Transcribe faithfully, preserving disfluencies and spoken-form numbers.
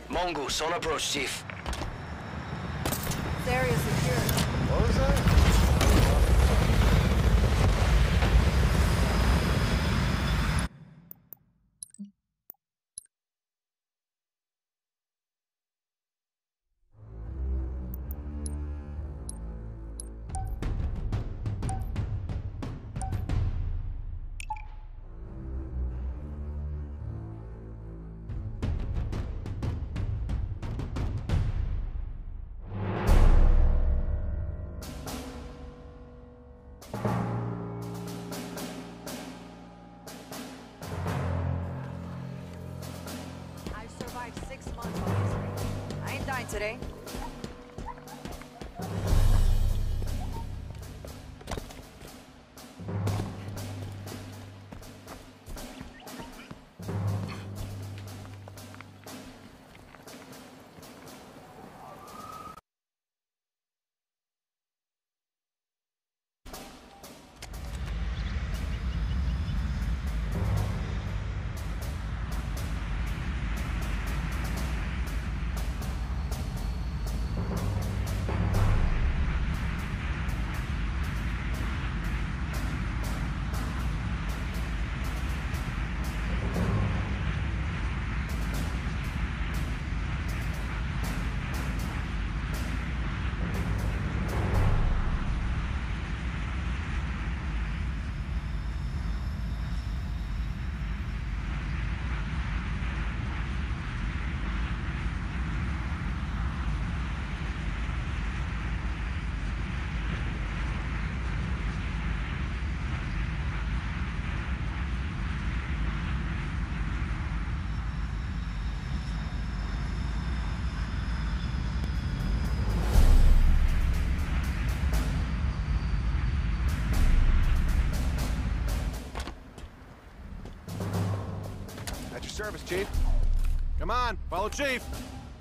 Mongols on approach, Chief. This area is secure. What was that? Six months on this thing. I ain't dying today. Service, Chief. Come on, follow Chief.